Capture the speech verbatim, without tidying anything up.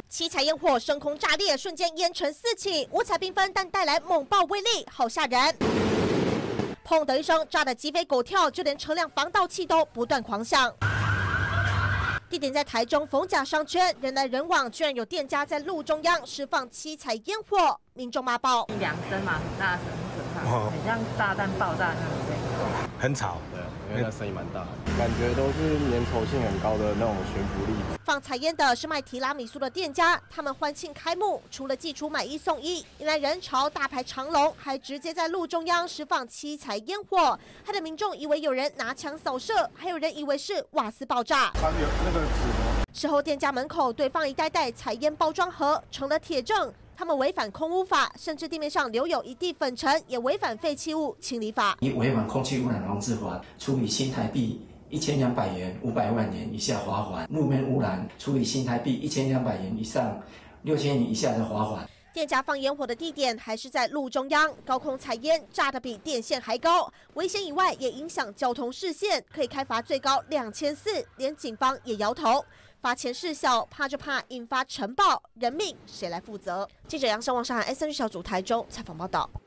七彩烟火升空炸裂，瞬间烟尘四起，五彩缤纷，但带来猛爆威力，好吓人！砰的一声，炸得鸡飞狗跳，就连车辆防盗器都不断狂响。 地点在台中逢甲商圈，人来人往，居然有店家在路中央释放七彩烟火，民众骂爆： 一两声嘛，很大声，很可怕，很像炸弹爆炸那种声音， 很吵。 对，因为那声音蛮大的，感觉都是粘稠性很高的那种悬浮粒。 放彩烟的是卖提拉米苏的店家，他们欢庆开幕，除了祭出买一送一，引来人潮大排长龙，还直接在路中央释放七彩烟火，害得民众以为有人拿枪扫射，还有人以为是瓦斯爆炸。 它有那个纸。 事后，店家门口堆放一袋袋彩烟包装盒，成了铁证。他们违反空污法，甚至地面上留有一地粉尘，也违反废弃物清理法。 以违反空气污染防治法，处以新台币一千两百元五百万元以下罚款；路面污染，处以新台币一千两百元以上六千元以下的罚款。 店家放烟火的地点还是在路中央，高空采烟炸得比电线还高，危险以外也影响交通视线，可以开罚最高两千四，连警方也摇头。罚钱事小，怕就怕引发尘爆，人命谁来负责？记者杨胜旺上海 S N 小组台中采访报道。